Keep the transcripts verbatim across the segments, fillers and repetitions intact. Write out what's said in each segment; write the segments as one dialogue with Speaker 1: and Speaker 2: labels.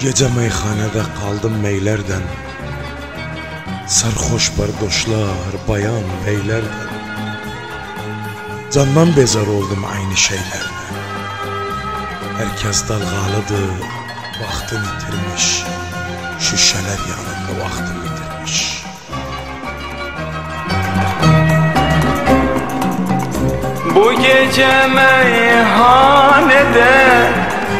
Speaker 1: gece meyhanede kaldım meylerden, sarhoş bardoşlar, bayan beylerden. Candan bezar oldum aynı şeylerden. Herkes dalgalıdır, vaxtını itirmiş. Şüşeler yanında vaxtını itirmiş.
Speaker 2: Bu gece meyhanede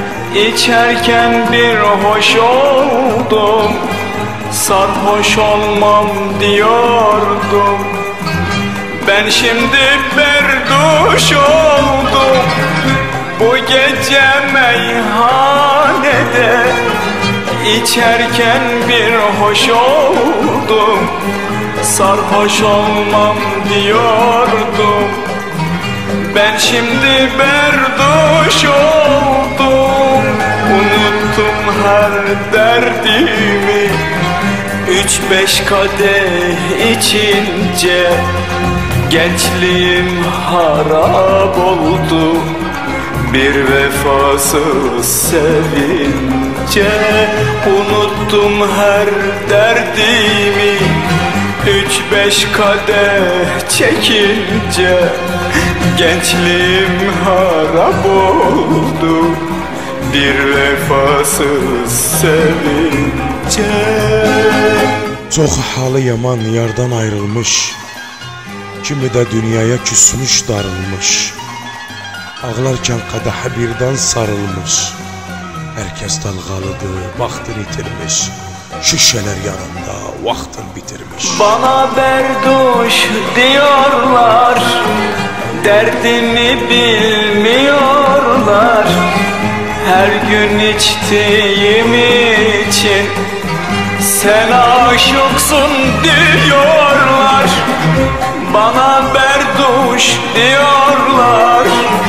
Speaker 2: İçerken bir hoş oldum, sarhoş olmam diyordum. Ben şimdi berduş oldum. Bu gece meyhanede İçerken bir hoş oldum, sarhoş olmam diyordum. Ben şimdi berduş oldum, unuttum her derdimi. Üç beş kadeh içince gençliğim harap oldu. Bir vefasız sevince unuttum her derdimi. Üç beş kadeh çekince gençliğim harap oldu. Bir vefasız sevince.
Speaker 1: Çok halı yaman yardan ayrılmış, kimi de dünyaya küsmüş darılmış. Ağlarken kadehe birden sarılmış. Herkes dalgalıdır, vaxtını itirmiş. Şüşeler yanında vaxtını bitirmiş.
Speaker 2: Bana berduş diyorlar, derdimi bilmiyorlar. Her gün içtiğim için sen aşıksın diyorlar. Bana berduş diyorlar,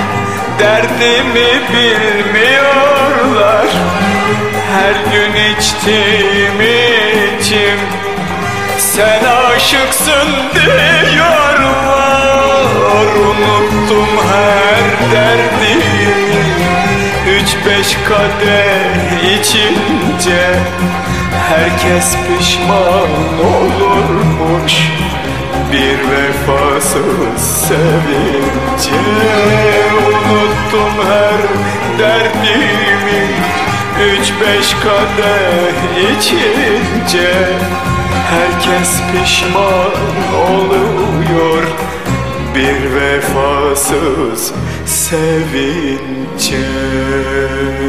Speaker 2: derdimi bilmiyorlar. Her gün içtiğim için sen aşıksın diyorlar. Unuttum her derdimi. Üç beş kadeh içince herkes pişman olurmuş. Bir vefasız sevince unuttum her derdimi. Üç beş kadeh içince herkes pişman oluyor. Bir vefasız sevince.